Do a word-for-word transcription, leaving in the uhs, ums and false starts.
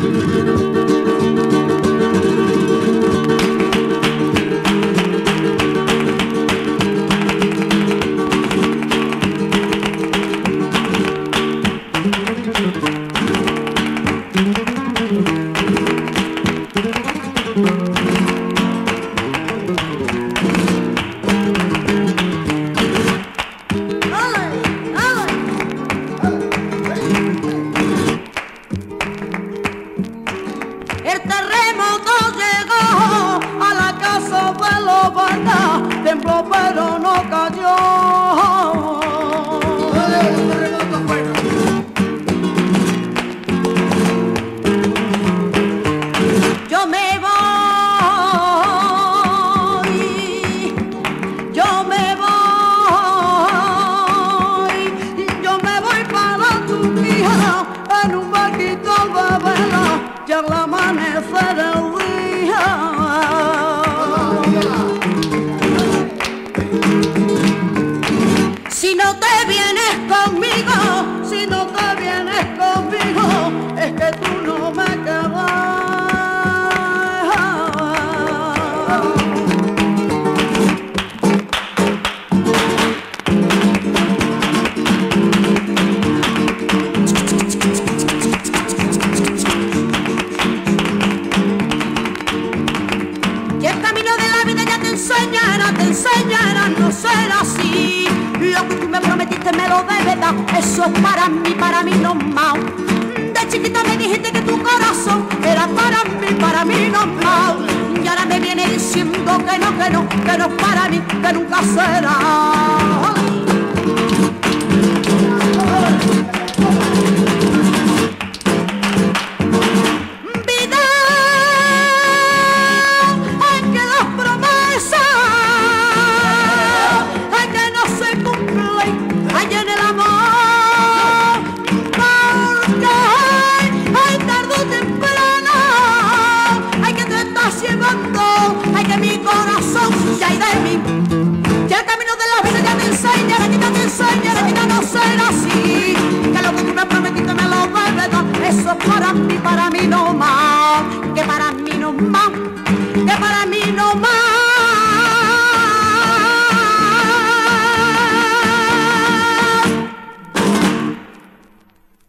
El terremoto llegó a la casa de los Vargas, tembló pero no cayó. Yo me voy, yo me voy, yo me voy para tu hija en un barquito de vela. Ya al amanecer el día. Si no te vienes conmigo, si no te vienes conmigo, es que tú no me quedas. Te enseñará a no ser así. Lo que tú me prometiste me lo debes dar. Eso es para mí, para mí nomás. De chiquita me dijiste que tu corazón era para mí, para mí nomás. Y ahora me viene diciendo que no, que no, que no es para mí, que nunca será.